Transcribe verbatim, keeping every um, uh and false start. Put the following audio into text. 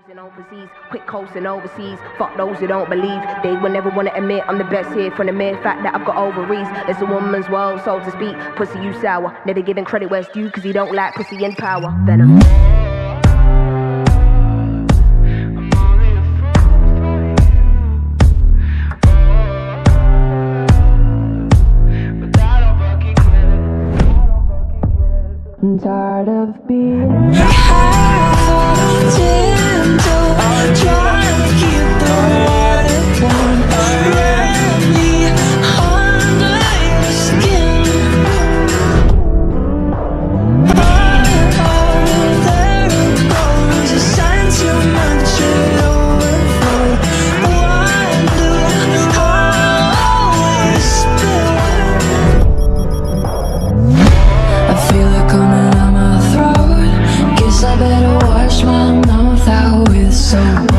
Cruising overseas, quick coasting overseas. Fuck those who don't believe. They will never want to admit I'm the best here from the mere fact that I've got ovaries. It's a woman's world, so to speak. Pussy, you sour. Never giving credit where it's due, cause you don't like pussy and power. Venom. I'm tired of being trying to keep the water warm. Wrap me under your skin. Oh, there it goes. A sign too much it overflow. Wonder how it spill. I feel it coming out my throat. Guess I better wash my mouth out with soap.